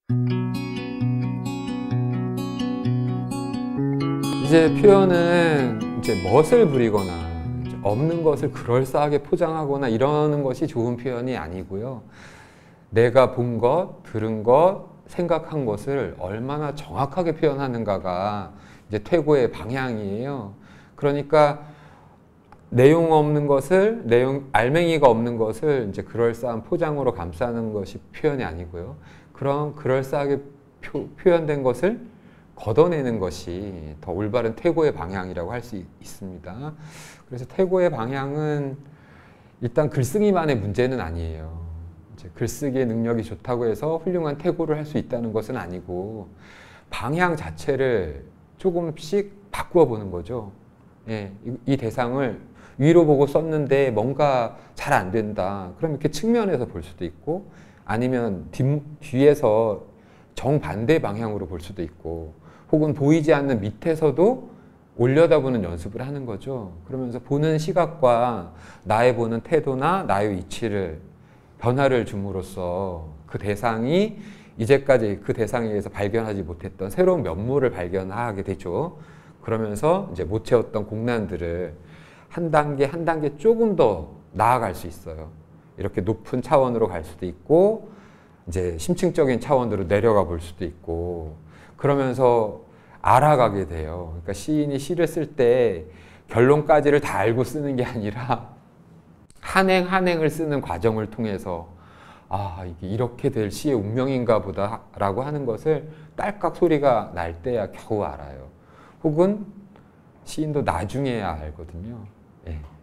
이제 표현은 이제 멋을 부리거나 이제 없는 것을 그럴싸하게 포장하거나 이러는 것이 좋은 표현이 아니고요. 내가 본 것, 들은 것, 생각한 것을 얼마나 정확하게 표현하는가가 이제 퇴고의 방향이에요. 그러니까 내용 없는 것을, 알맹이가 없는 것을 이제 그럴싸한 포장으로 감싸는 것이 표현이 아니고요. 그런 그럴싸하게 표현된 것을 걷어내는 것이 더 올바른 퇴고의 방향이라고 할 수 있습니다. 그래서 퇴고의 방향은 일단 글쓰기만의 문제는 아니에요. 이제 글쓰기의 능력이 좋다고 해서 훌륭한 퇴고를 할 수 있다는 것은 아니고 방향 자체를 조금씩 바꾸어 보는 거죠. 예, 이 대상을 위로 보고 썼는데 뭔가 잘 안 된다. 그럼 이렇게 측면에서 볼 수도 있고 아니면 뒤에서 정반대 방향으로 볼 수도 있고 혹은 보이지 않는 밑에서도 올려다보는 연습을 하는 거죠. 그러면서 보는 시각과 나의 보는 태도나 나의 위치를 변화를 줌으로써 그 대상이 이제까지 그 대상에 의해서 발견하지 못했던 새로운 면모를 발견하게 되죠. 그러면서 이제 못 채웠던 공란들을 한 단계 한 단계 조금 더 나아갈 수 있어요. 이렇게 높은 차원으로 갈 수도 있고 이제 심층적인 차원으로 내려가 볼 수도 있고 그러면서 알아가게 돼요. 그러니까 시인이 시를 쓸 때 결론까지를 다 알고 쓰는 게 아니라 한 행 한 행을 쓰는 과정을 통해서 아, 이게 이렇게 될 시의 운명인가 보다라고 하는 것을 딸깍 소리가 날 때야 겨우 알아요. 혹은 시인도 나중에야 알거든요. 예.